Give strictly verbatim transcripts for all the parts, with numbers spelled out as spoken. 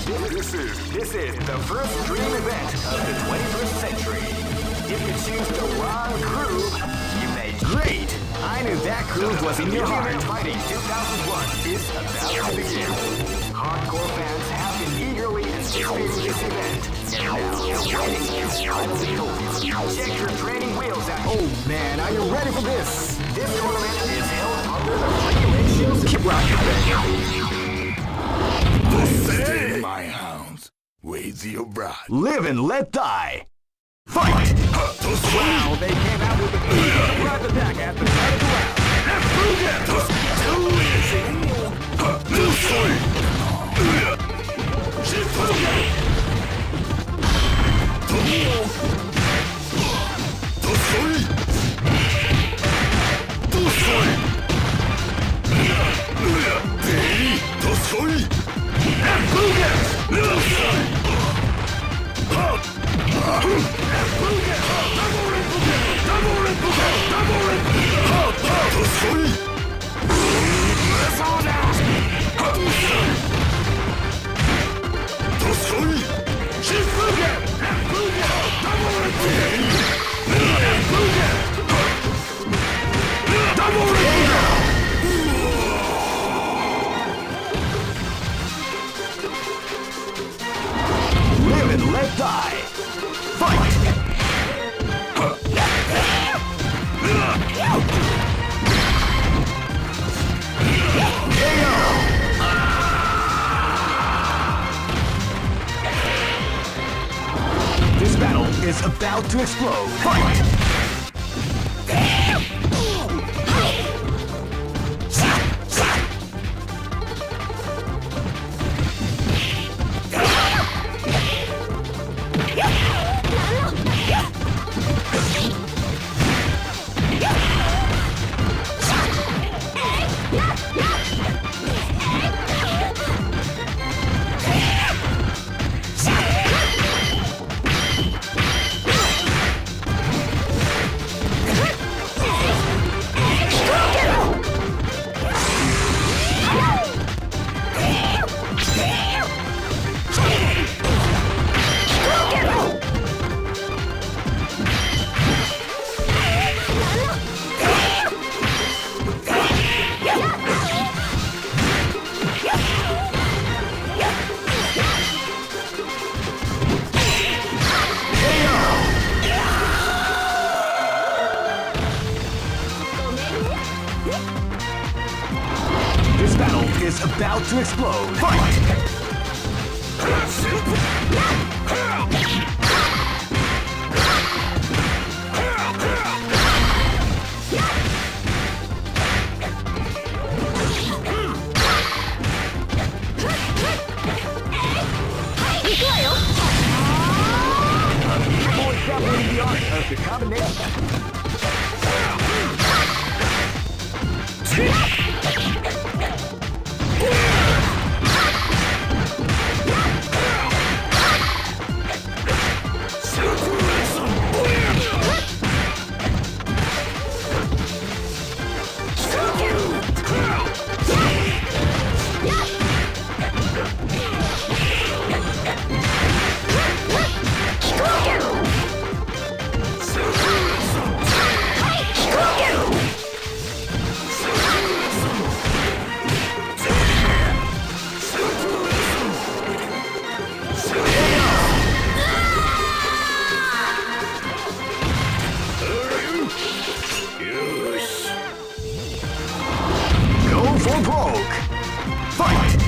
This is this is the first dream event of the twenty-first century. If you choose the wrong groove, you made great. I knew that groove was in your heart. Fighting two thousand one is about to begin. Hardcore fans have been eagerly anticipating this event. And now the waiting is finally over. Check your training wheels out. Oh man, are you ready for this? This tournament is held under the regulations. Keep rocking, baby. Stay my hounds. Wade your bride. Live and let die. Fight! Wow, they came out with a surprise attack at the start of the round. Too easy. Live and let die. Fight! This battle is about to explode. Fight! This battle is about to explode. Fight! Boy, traveling the art of the combination. For broke. Fight!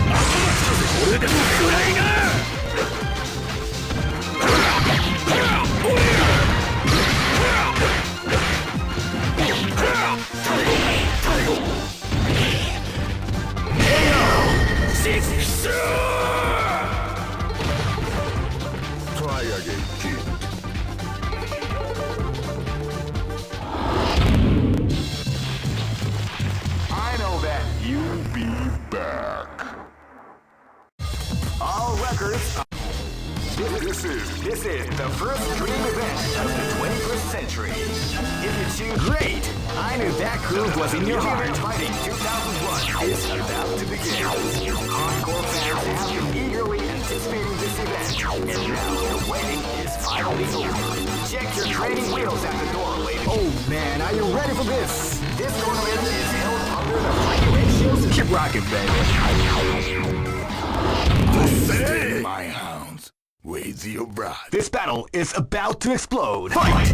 Try again, kid. I know that you'll be back. All records. This is this is the first dream event of the twenty-first century. If you choose great, I knew that groove was in your heart. Fighting two thousand one is about to begin. Hardcore fans have been eagerly anticipating And now the waiting is finally over. Check your training wheels at the door, ladies. Oh man, are you ready for this? This tournament is held under the free ratio system. Keep rocking, baby. Stay my hounds. Raise your bride. This battle is about to explode. Fight!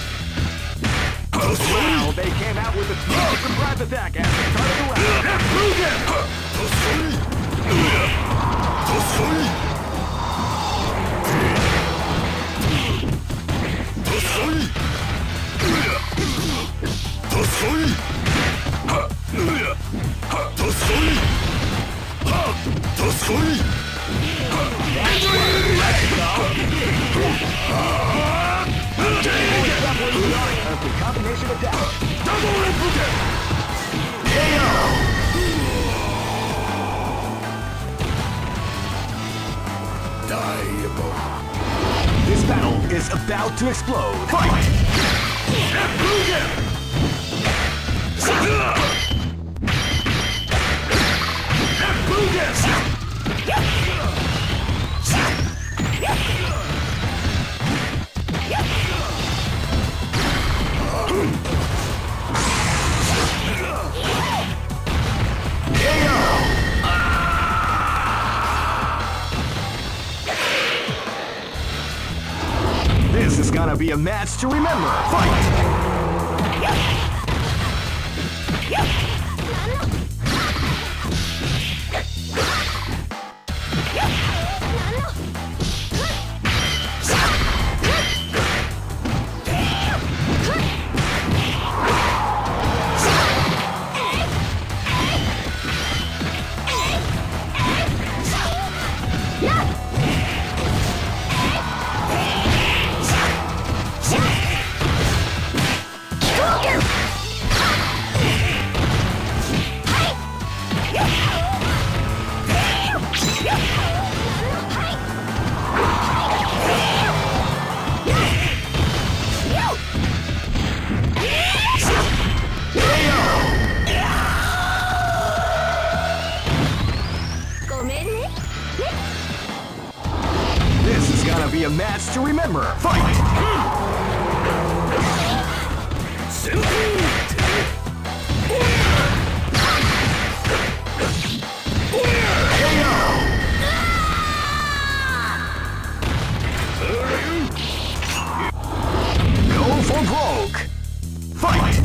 Wow, they came out with a huge surprise attack at the start of the the combination attack. Double input! This battle is about to explode. Fight! This is gonna be a match to remember. Fight! This is gonna be a match to remember. Fight! Go for broke. Fight!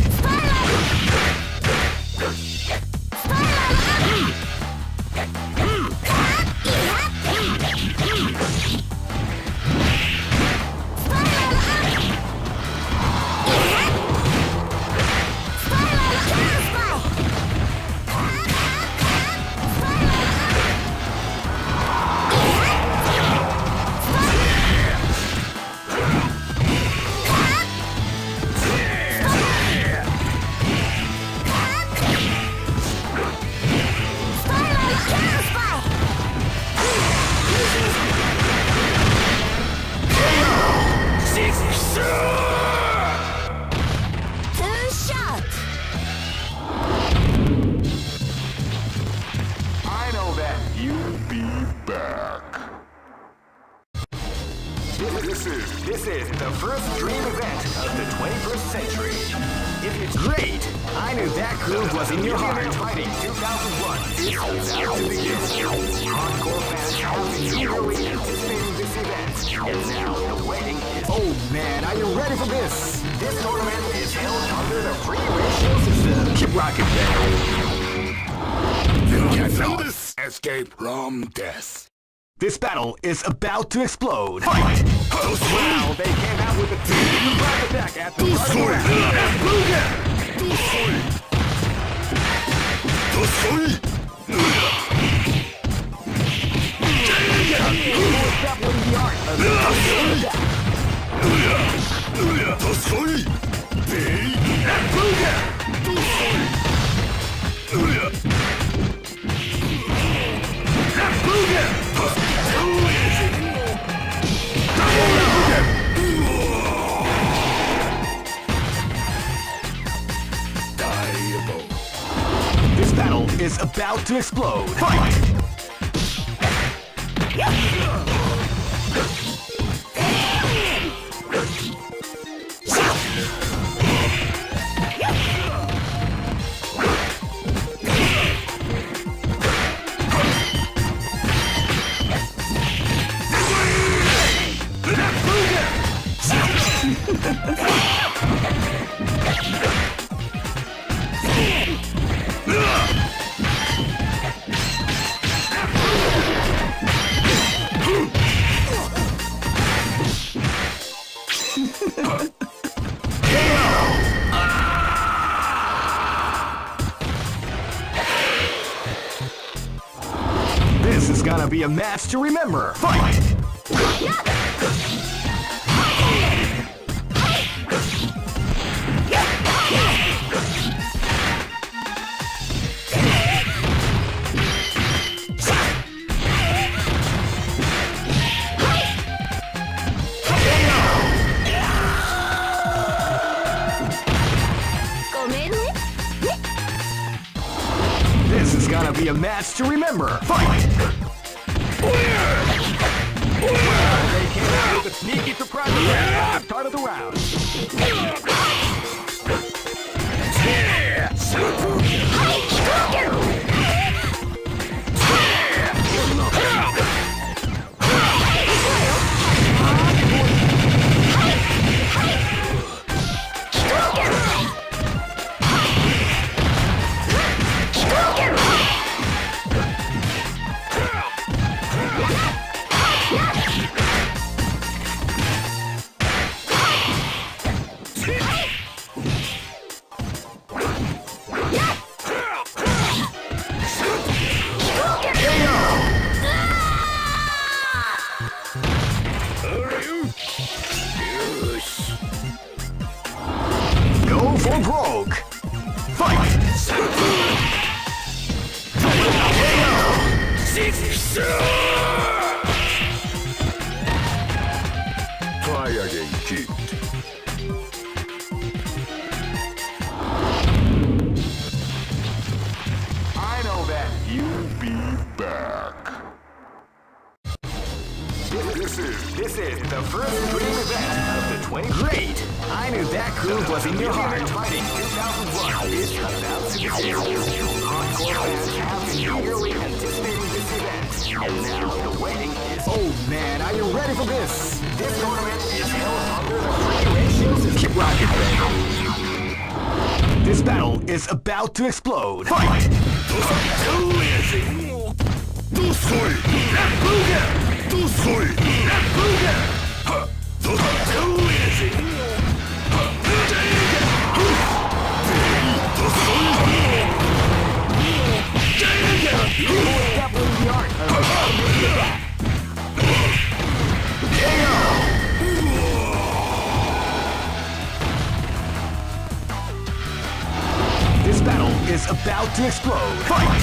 This is, this is the first dream event of the twenty-first century. If it's great, I knew that groove was in your heart. Fighting two thousand one is about to begin. Hardcore fans have been eagerly anticipating this event. And now the waiting is... Oh man, are you ready for this? This tournament is held under the free ratio system. Keep rocking, baby. You cannot escape from death. This battle is about to explode. Fight! Wow, they came out with a team surprise attack at the start of the round. This battle is about to explode. Fight! be a match to remember. Fight! This is gonna be a match to remember. Fight! They came out with a sneaky surprise attack at the start of the round. Go for broke. Fight! Try again, kid. I know that. You'll be back. This is this is the first dream event of the twenty. Great! I knew that groove was in your heart. Fighting two thousand one is about to begin. Hardcore fans have been eagerly anticipating this event, and now the waiting is. Oh man, are you ready for this? This tournament is held under the free ratio system. Keep rocking, baby. This battle is about to explode. Fight! This battle is about to explode. Fight!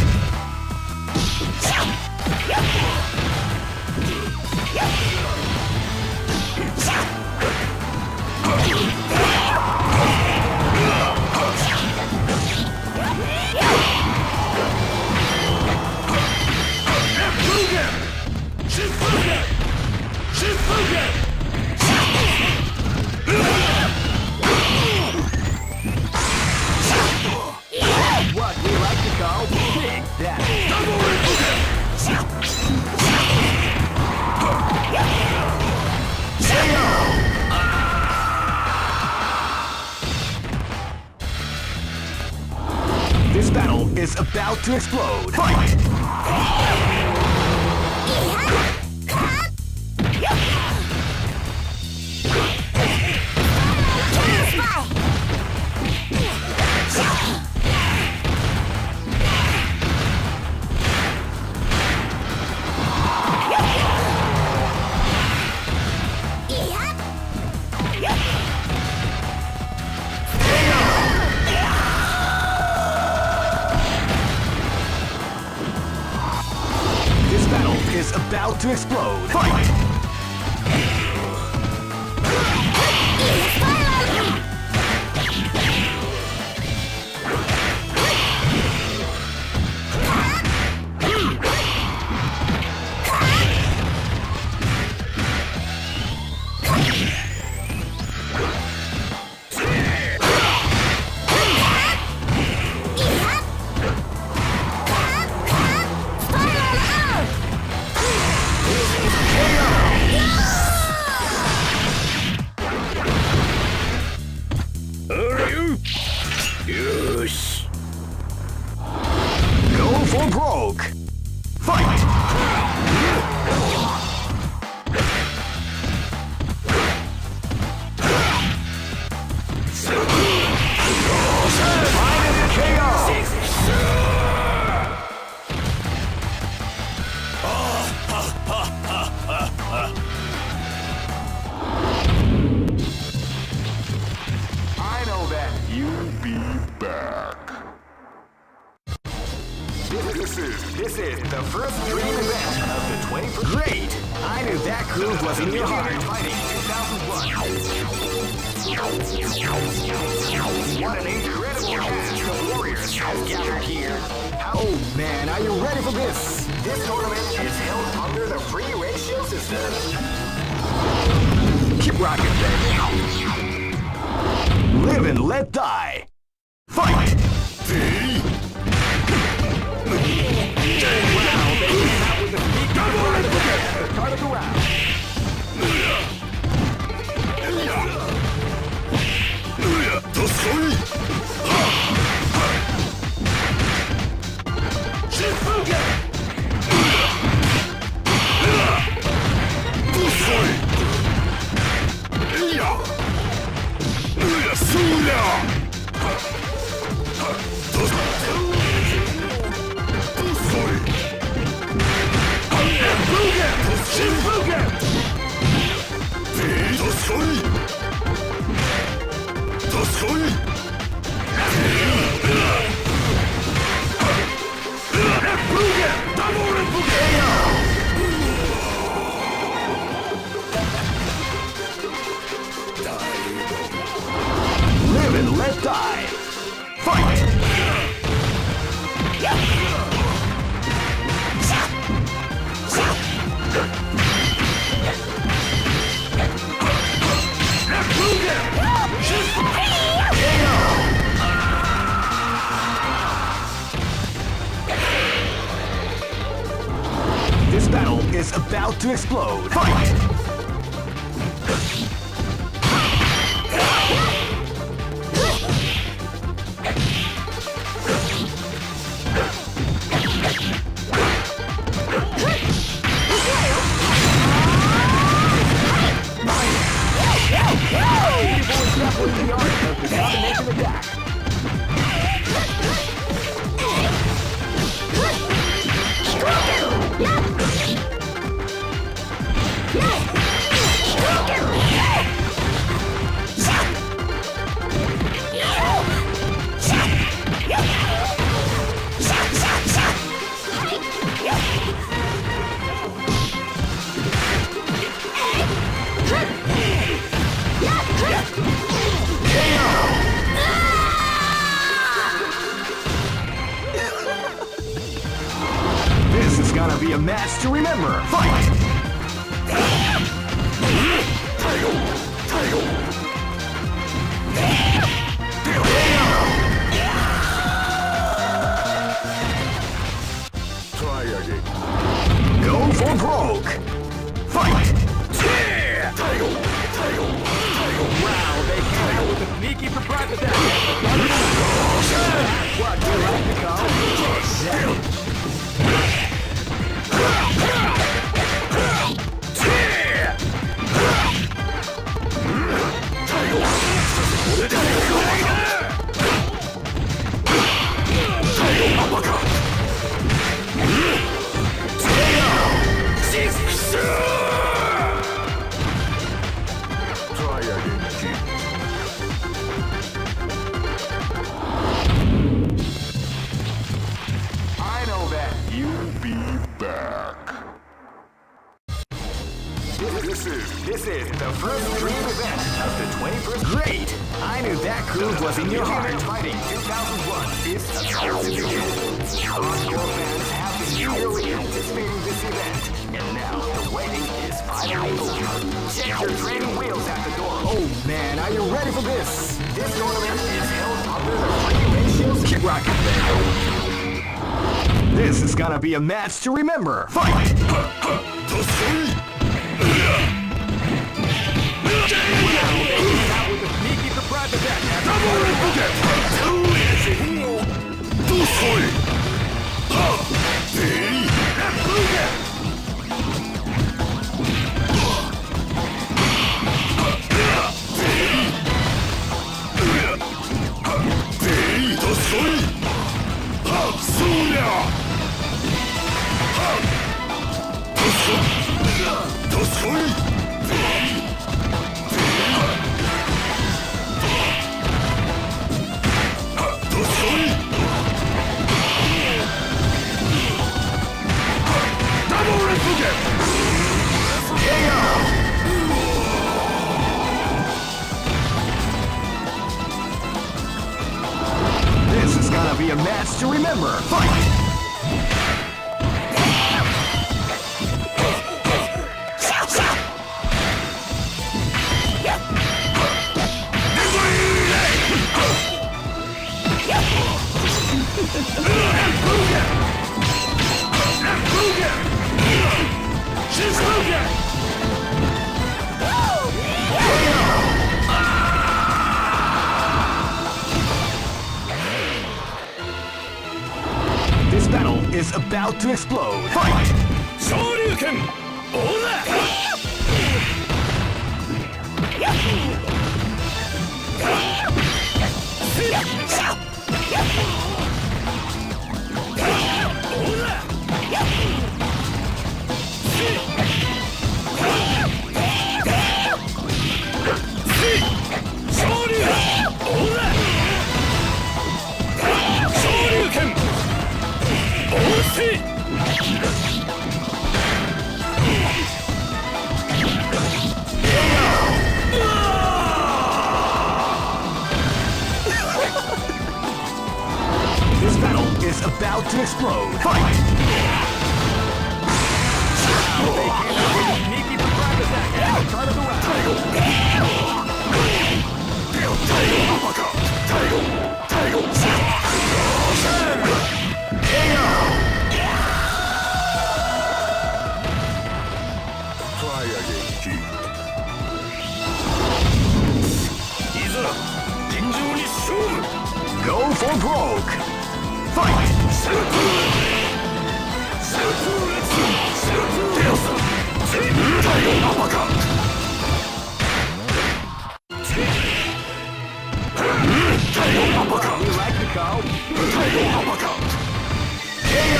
What we like to call Big Daddy. This battle is about to explode. Fight! This battle is about to explode. Fight! K O! first dream event of the twenty-first. Great! I knew that groove was in your heart. Fighting two thousand one. What an incredible cast of warriors has gathered here. Oh man, are you ready for this? This tournament is held under the free ratio system. Keep rocking, baby. Live and let die. Fight! Wow, they came out with the sneak double at the start of the round. Live and let die. Fight! This battle is about to explode. Fight! This is gonna be a match to remember. Fight! Try again. Go for broke. Fight! Wow, they came out with a sneaky surprise attack. What, do you like to go? Try again, Chief. I know that. You'll be back. This is this is the first dream event of the twenty-first. Great! I knew that groove was in your heart. Fighting two thousand one is about to begin. Hardcore fans have been eagerly anticipating this event, and now the waiting is finally over. Check your training wheels at the door. Oh man, are you ready for this? This tournament is held under the free ratios. Keep rocking, baby. This is gonna be a match to remember. Fight! Soon to remember. Fight! This battle is about to explode. Fight! Shoryuken! Ora! This battle is about to explode. Fight! They came out with a sneaky surprise attack at the start of the round. Try again, Chief. Go for broke! Fight! You like the call? K O!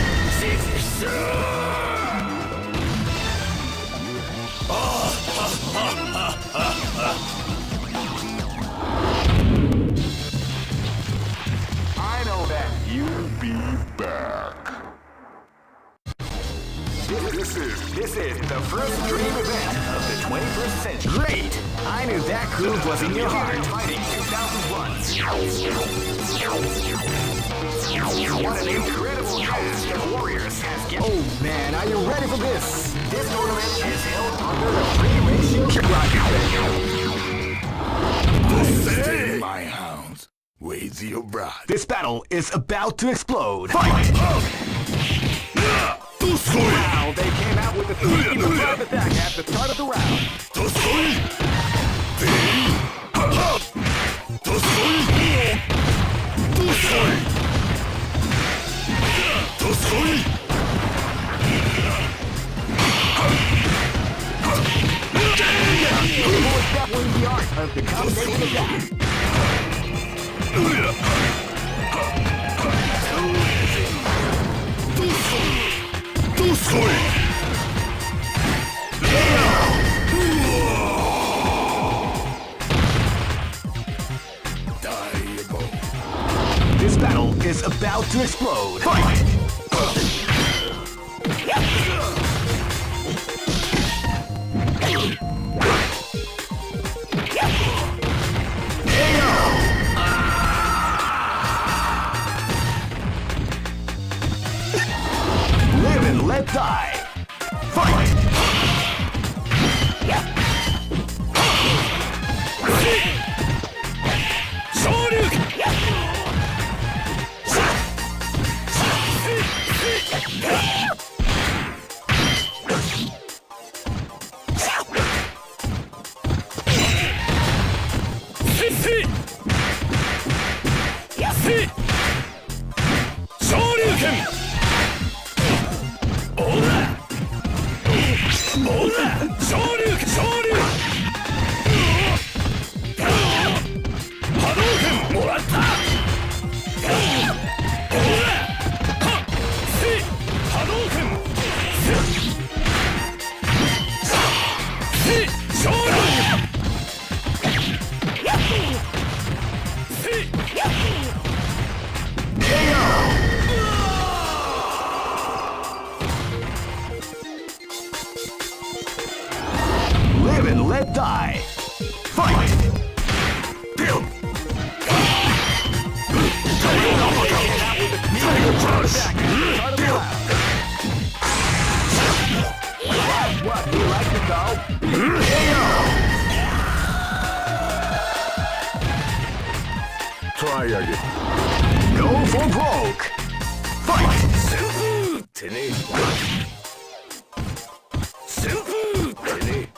I know that. You'll be back. This is this is the first dream event of the twenty-first century. Great! I knew that groove was in your heart. Fighting two thousand one. What an incredible cast of warriors has given. Oh man, are you ready for this? This tournament is held under the free ratio bracket. My hounds, raise your bride. This battle is about to explode. Fight! Wow, they came out with a sneaky surprise attack at the start of the round. Who was definitely the art of the combination attack? This battle is about to explode. Fight! Live and let die. Fight! Live and let die. Fight! With a い上げ Go for broke! Fight! 旋風ってね旋風ってね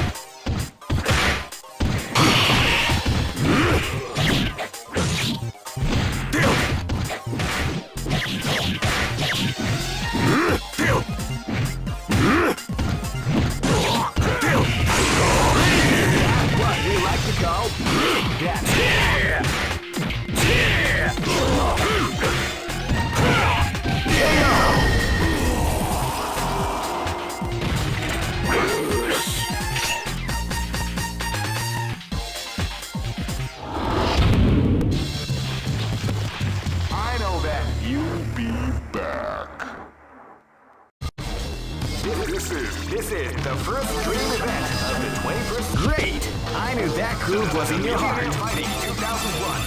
This is the first dream event of the twenty-first. Great! I knew that groove was in your heart. Fighting two thousand one.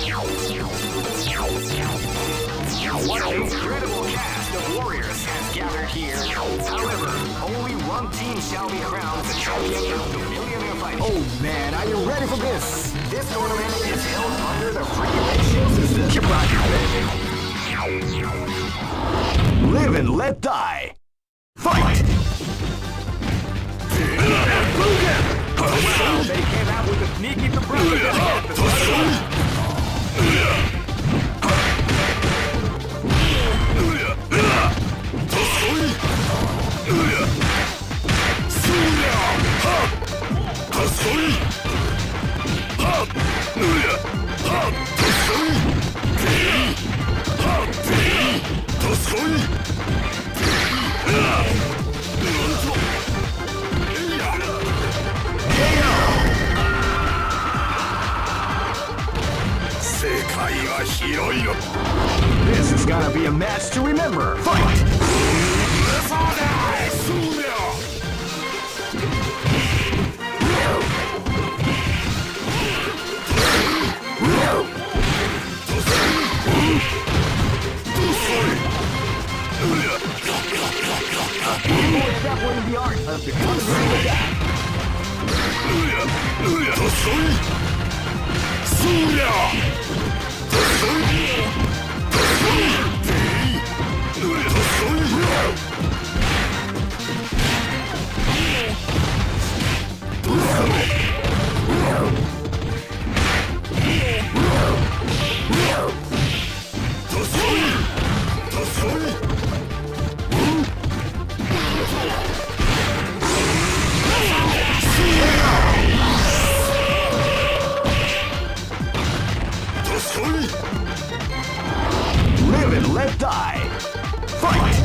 What an incredible cast of warriors has gathered here. However, only one team shall be crowned the champion of the Millionaire Fighting. Oh man, are you ready for this? This tournament is held under the free ratio system. Keep rocking, baby. Live and let die. Fight! Wow, they came out with a sneaky surprise at the This is gonna be a match to remember. Fight! Extrapolating the art of becoming Live and let die. Fight!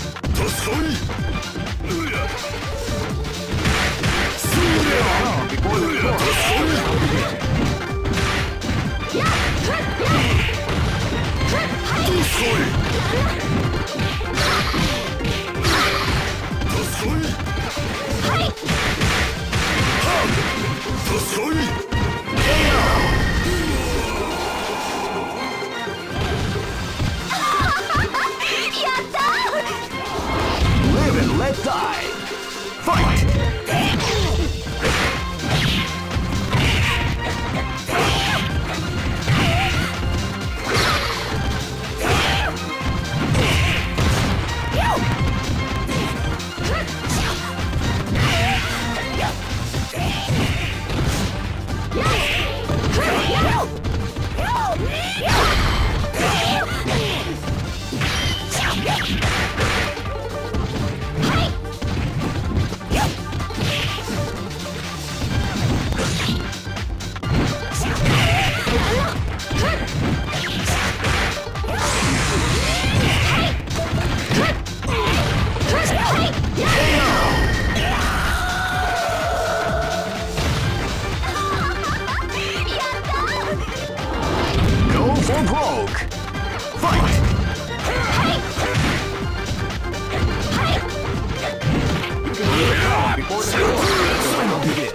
Before the Live and let die. Fight! For broke. Fight! You can do it before the final begins.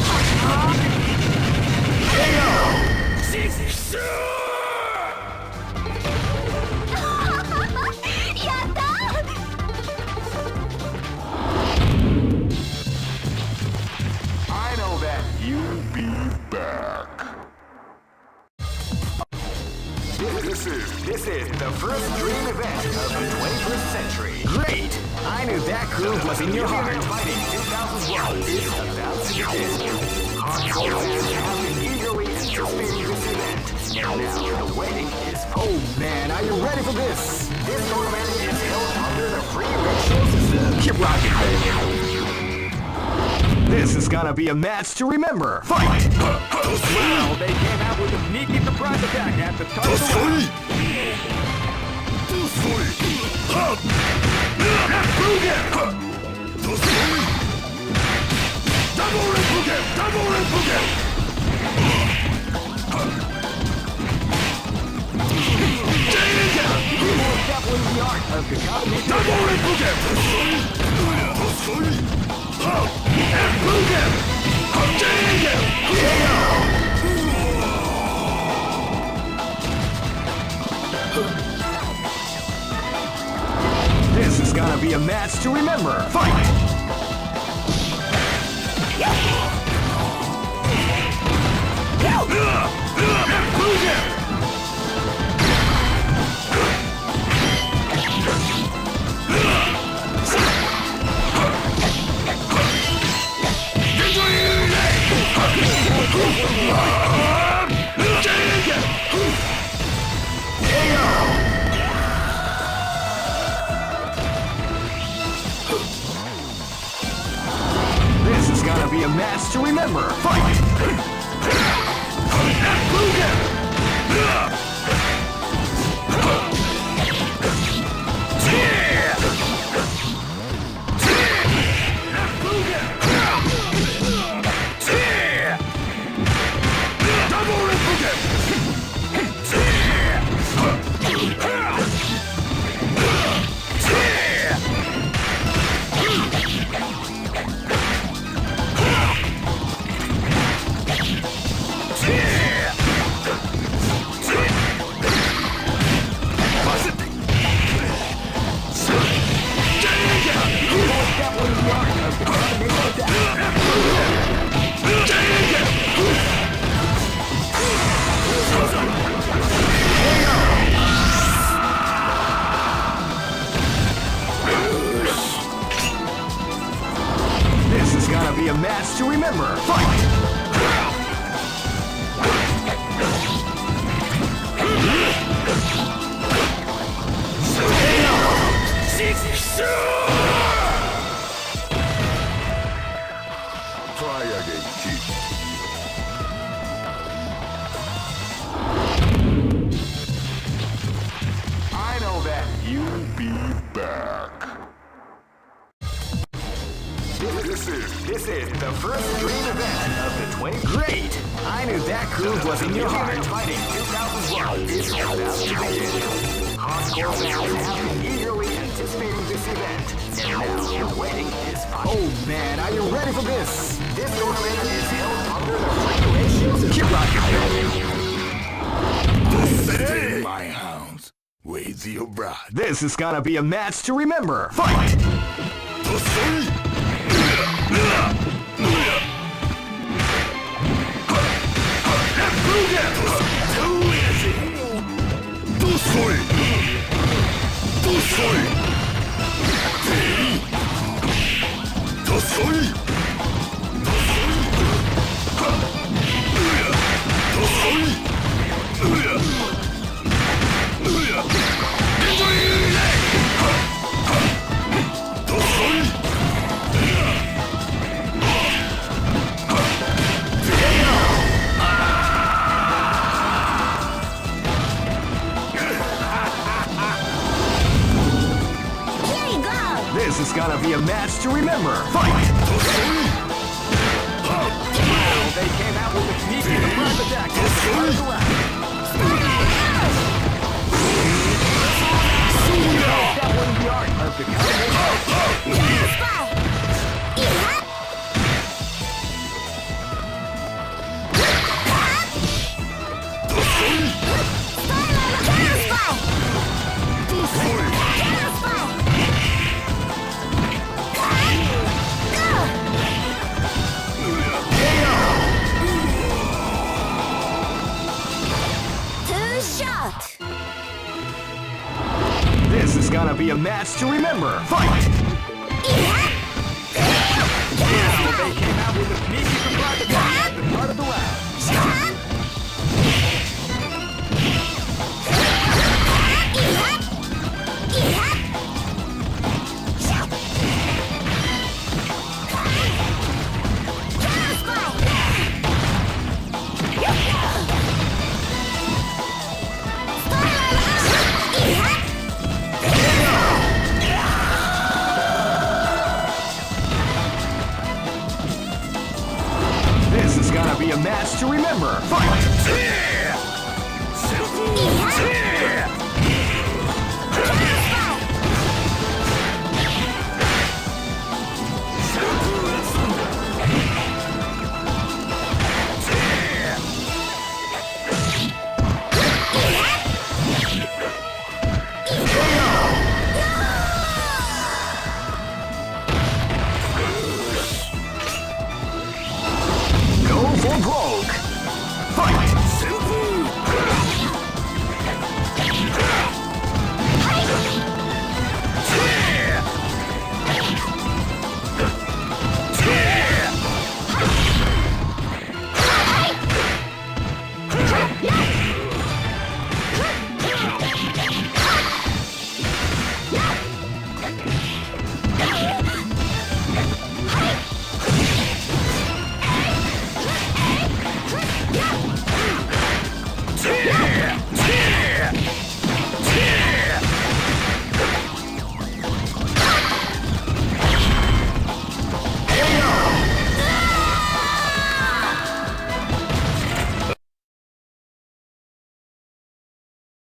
I know that you'll be back. This is this is the first dream event of the twenty-first century. Great! I knew that groove was in your heart. Fighting two thousand one is about to begin. Hardcore fans have been eagerly anticipating this event. And now the waiting is. Oh man, are you ready for this? This tournament is held under the free ratio system. Keep rocking, baby. This is gonna be a match to remember. Fight! Wow, they came out with a sneaky surprise attack at the start of the round. Double Repugate! Double Repugate! Definitely the art of the combination. Double Repugate! This is gonna be a match to remember. Fight! This is gonna be a match to remember. Fight! This is gonna be a match to remember. Fight! Try again, kid. I know that You'll be back. This is this is the first dream event of the twenty. Great! I knew that groove was in your heart. Fighting two thousand one is about to begin. Hardcore fans have been eagerly anticipating this event, and now the waiting is final. Oh man, are you ready for this? This tournament is held under the free ratio system. Keep rocking, baby. Take my hounds. With your bride. This is gonna be a match to remember. Fight! This is gonna be a match to remember. Fight! Wow, they came out with a sneaky surprise attack at the start of the round. That was the art of the combination. be a match to remember. Fight! Now they came out with a sneaky surprise attack at the start of the round. This is gonna be a match to remember. Fight!